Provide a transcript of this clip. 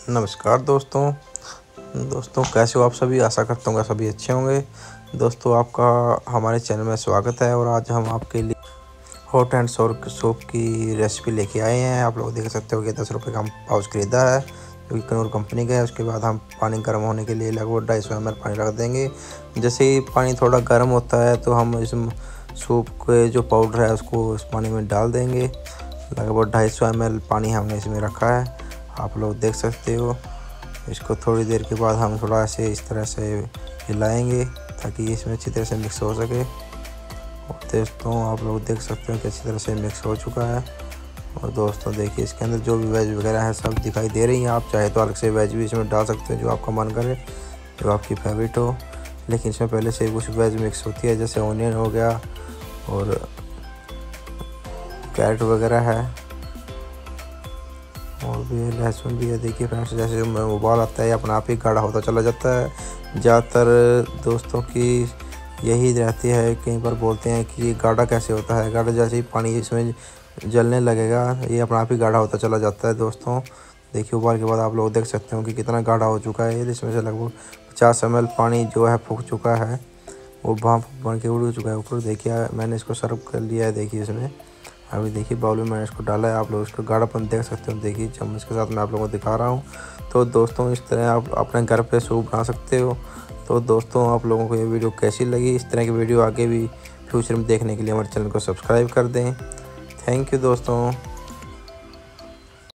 नमस्कार दोस्तों कैसे हो आप सभी। आशा करता हूँ सभी अच्छे होंगे। दोस्तों आपका हमारे चैनल में स्वागत है और आज हम आपके लिए हॉट एंड सोर सूप की रेसिपी लेके आए हैं। आप लोग देख सकते हो कि 10 रुपये का हम पाउच ख़रीदा है जो कि कनूर कंपनी का है। उसके बाद हम पानी गर्म होने के लिए लगभग 250 ml पानी रख देंगे। जैसे ही पानी थोड़ा गर्म होता है तो हम इस सूप के जो पाउडर है उसको इस पानी में डाल देंगे। लगभग 250 ml पानी हमने इसमें रखा है, आप लोग देख सकते हो। इसको थोड़ी देर के बाद हम थोड़ा से इस तरह से हिलाएंगे ताकि इसमें अच्छी तरह से मिक्स हो सके। और दोस्तों आप लोग देख सकते हो कि अच्छी तरह से मिक्स हो चुका है। और दोस्तों देखिए इसके अंदर जो भी वेज वगैरह है सब दिखाई दे रही हैं। आप चाहे तो अलग से वेज भी इसमें डाल सकते हो जो आपका मन करे, जो आपकी फेवरेट हो। लेकिन इसमें पहले से कुछ वेज मिक्स होती है, जैसे ऑनियन हो गया और कैरेट वगैरह है और भी लहसुन भी है। देखिए फ्रेंड्स जैसे उबाल आता है अपने आप ही गाढ़ा होता चला जाता है। ज़्यादातर दोस्तों की यही रहती है, कई बार बोलते हैं कि ये गाढ़ा कैसे होता है। गाढ़ा जैसे ही पानी इसमें जलने लगेगा ये अपने आप ही गाढ़ा होता चला जाता है। दोस्तों देखिए उबाल के बाद आप लोग देख सकते हो कि कितना गाढ़ा हो चुका है। इसमें से लगभग 50 ml पानी जो है फूक चुका है, वो भाप बन के उड़ चुका है ऊपर। देखिए मैंने इसको सर्व कर लिया है। देखिए इसमें अभी देखिए बाउल में मैंने इसको डाला है। आप लोग इसका गाढ़ापन देख सकते हो। देखिए चम्मच के साथ मैं आप लोगों को दिखा रहा हूँ। तो दोस्तों इस तरह आप अपने घर पे सूप बना सकते हो। तो दोस्तों आप लोगों को ये वीडियो कैसी लगी, इस तरह की वीडियो आगे भी फ्यूचर में देखने के लिए हमारे चैनल को सब्सक्राइब कर दें। थैंक यू दोस्तों।